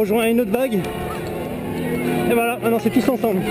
rejoint une autre vague. Et voilà, maintenant c'est tous ensemble.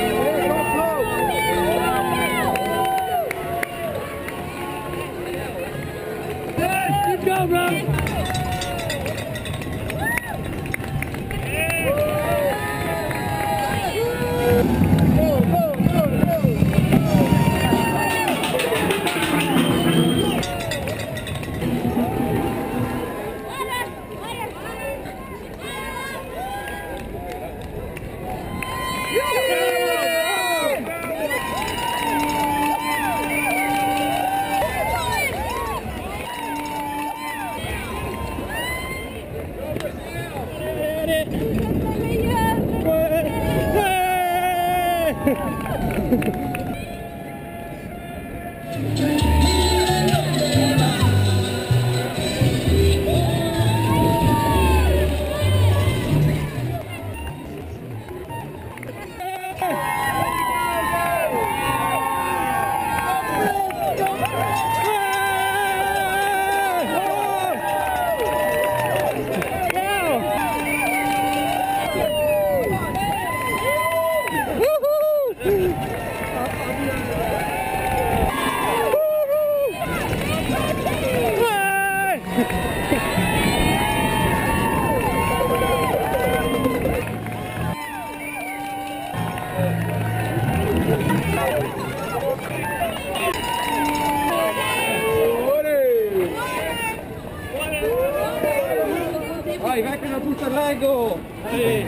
Vai, vai che una tutta largo! Allez.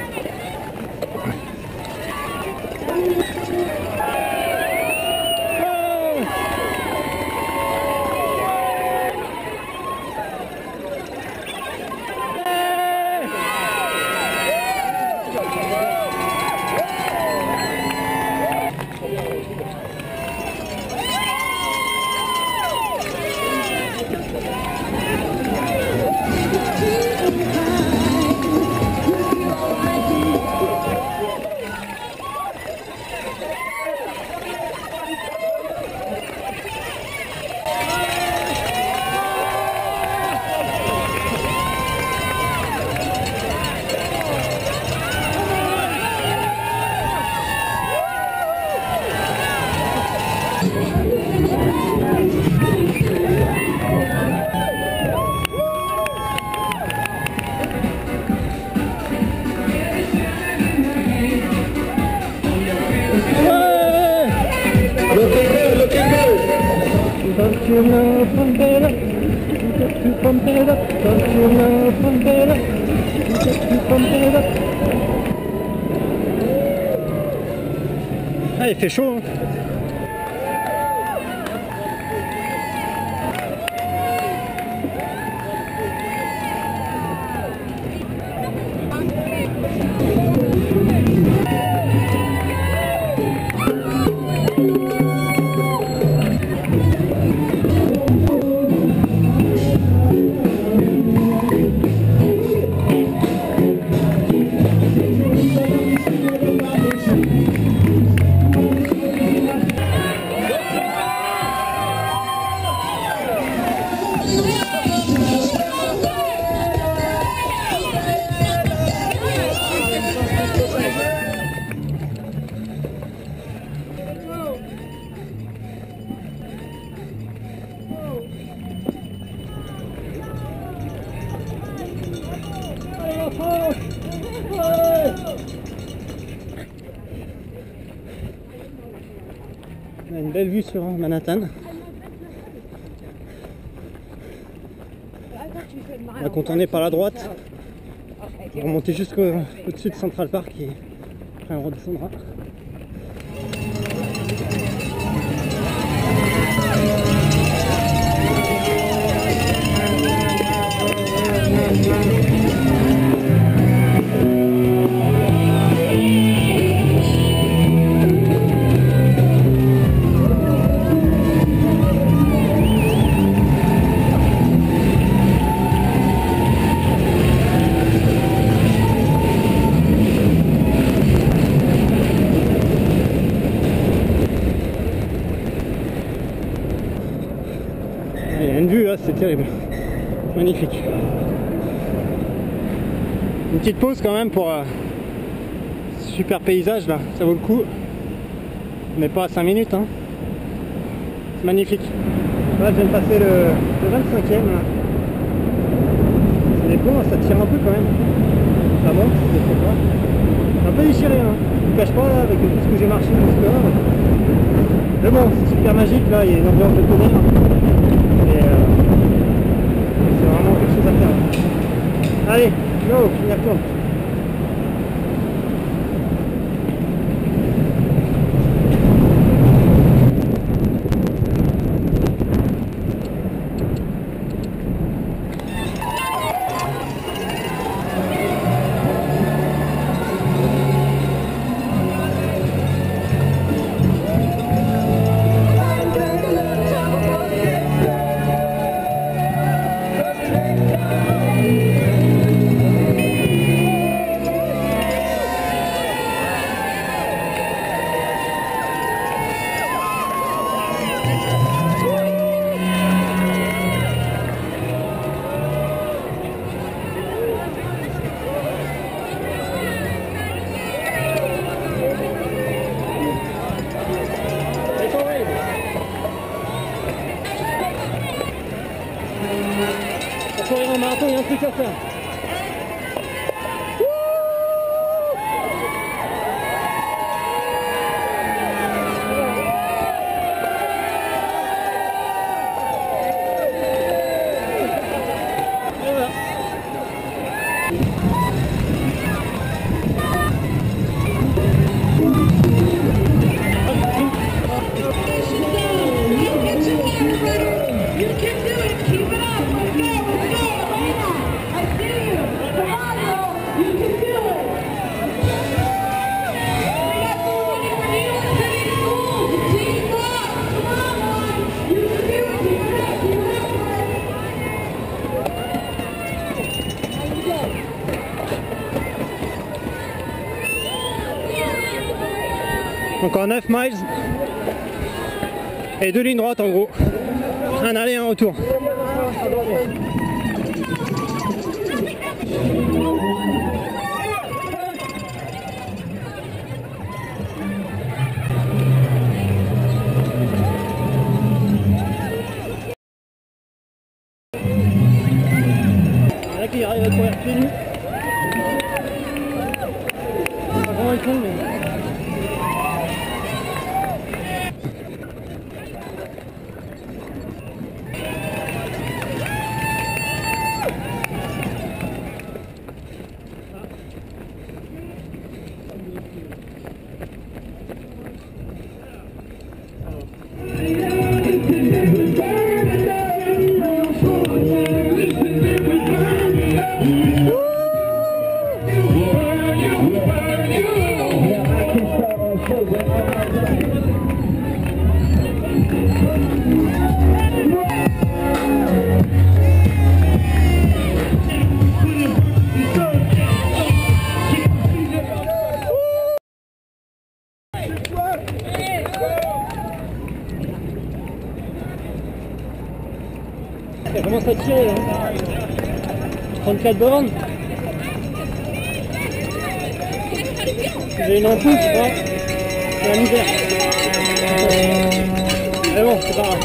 Don't you know from better? You get you from better. Don't you know from better? You get you from better. Ah, il fait chaud, hein. On a une belle vue sur Manhattan. On va contourner par la droite pour remonter jusqu'au-dessus de Central Park et après on redescendra. Il y a une vue là, c'est terrible, magnifique. Une petite pause quand même pour ce super paysage là, ça vaut le coup. Mais pas à 5 minutes hein. C'est magnifique. Là je viens de passer le 25e là. C'est bon, ça tire un peu quand même. Ça monte, je sais pas. C'est un peu déchiré hein. Je ne cache pas là, avec tout ce que j'ai marché jusque-là. Mais bon, c'est super magique là, il y a une ambiance de tonnerre. Et c'est vraiment quelque chose à faire. Allez, go, on y retourne. Pour courir en marathon, il y a un truc à faire. Encore 9 miles et 2 lignes droites en gros, un aller et un retour. Il y en a qui arrivent à courir pieds nus. Pas vraiment con, mais... Ça commence à tirer là. 34 bornes. J'ai une ampoule, tu vois. C'est un hiver. Mais bon, c'est pas grave.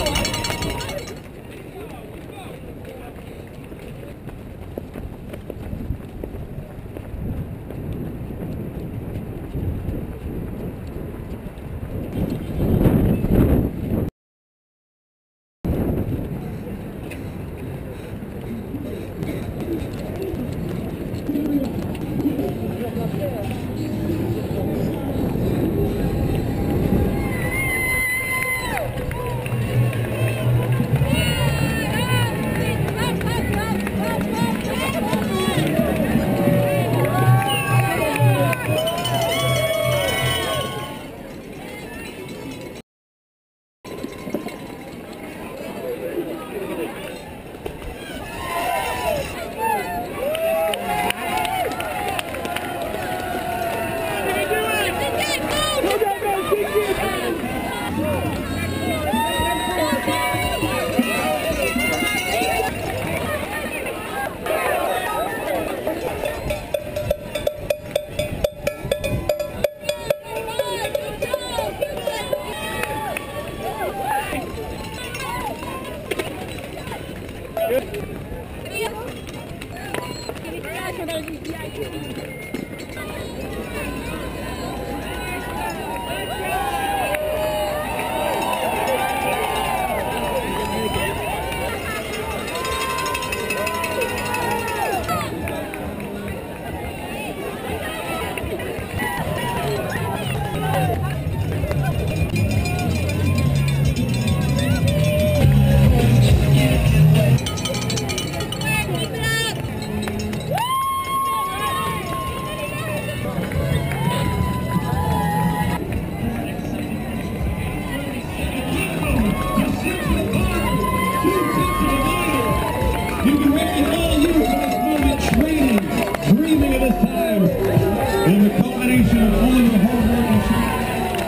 You can reckon all you for this moment dreaming of this time. And the culmination of all your hard work and training.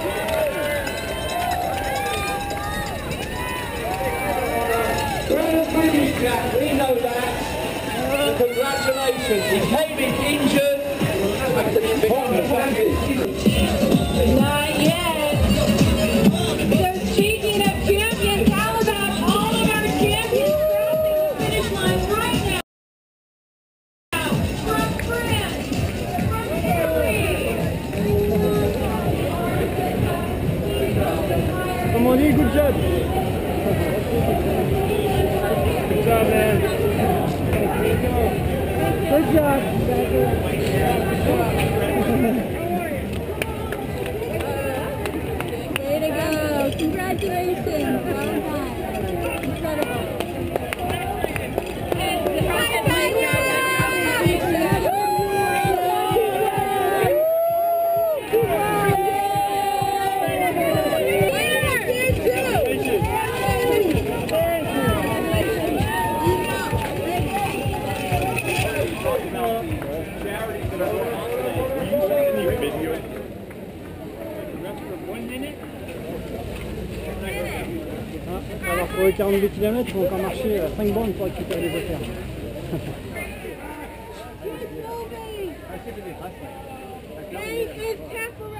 Brandon Bridges, Jack, we know that. Congratulations. He came in injured. Not yet. So speaking of champions, how about all of our champions crossing the finish line right now? From France, from Italy. Come on in, good job. Good job, man. Good job. Way to go. Congratulations. Well done. Incredible. Alors pour les 42 km, il faut encore marcher 5 bornes pour récupérer les affaires. Keep moving. Hey, it's